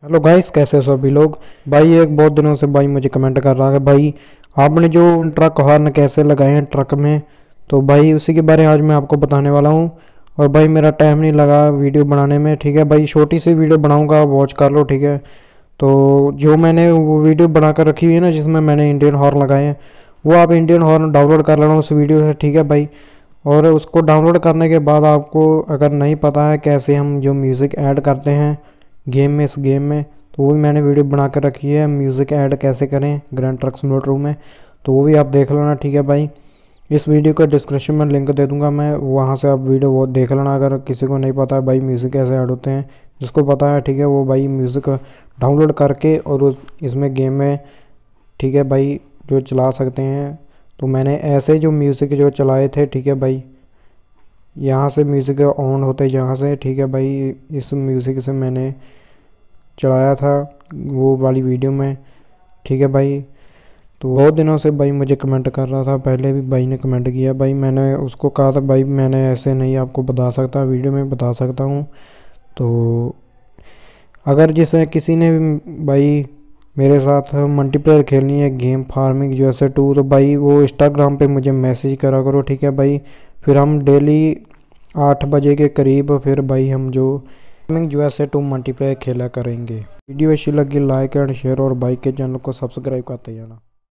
Hello guys, कैसे हो सभी लोग। भाई एक बहुत दिनों से भाई मुझे कमेंट कर रहा है भाई आपने जो ट्रक हॉर्न कैसे लगाए हैं ट्रक में। तो भाई उसी के बारे में आज मैं आपको बताने वाला हूँ। और भाई मेरा टाइम नहीं लगा वीडियो बनाने में, ठीक है भाई। छोटी सी वीडियो बनाऊंगा, वॉच कर लो, ठीक है। तो जो मैंने वो वीडियो बनाकर रखी हुई है ना, जिसमें मैंने इंडियन हॉर्न लगाए हैं, वो आप इंडियन हॉर्न डाउनलोड कर लेना उस वीडियो से, ठीक है भाई। और उसको डाउनलोड करने के बाद आपको अगर नहीं पता है कैसे हम जो म्यूज़िक ऐड करते हैं गेम में, इस गेम में, तो वो भी मैंने वीडियो बना कर रखी है, म्यूज़िक ऐड कैसे करें ग्रैंड ट्रक सिमुलेटर में। तो वो भी आप देख लेना, ठीक है भाई। इस वीडियो का डिस्क्रिप्शन में लिंक दे दूंगा मैं, वहाँ से आप वीडियो वो देख लेना। अगर किसी को नहीं पता है भाई म्यूज़िक कैसे ऐड होते हैं, जिसको पता है ठीक है वो भाई म्यूज़िक डाउनलोड करके और इसमें गेम में, ठीक है भाई, जो चला सकते हैं। तो मैंने ऐसे जो म्यूज़िक जो चलाए थे, ठीक है भाई, यहाँ से म्यूज़िक ऑन होते यहाँ से, ठीक है भाई। इस म्यूज़िक से मैंने चढ़ाया था वो वाली वीडियो में, ठीक है भाई। तो बहुत दिनों से भाई मुझे कमेंट कर रहा था, पहले भी भाई ने कमेंट किया भाई। मैंने उसको कहा था भाई मैंने ऐसे नहीं आपको बता सकता, वीडियो में बता सकता हूँ। तो अगर जिसे किसी ने भी भाई मेरे साथ मल्टीप्लेयर खेलनी है गेम फार्मिंग USA 2, तो भाई वो इंस्टाग्राम पे मुझे मैसेज करा करो, ठीक है भाई। फिर हम डेली 8 बजे के करीब फिर भाई हम जो USA 2 मल्टीप्लेयर खेला करेंगे। वीडियो अच्छी लगी लाइक एंड शेयर, और भाई के चैनल को सब्सक्राइब करते जाना।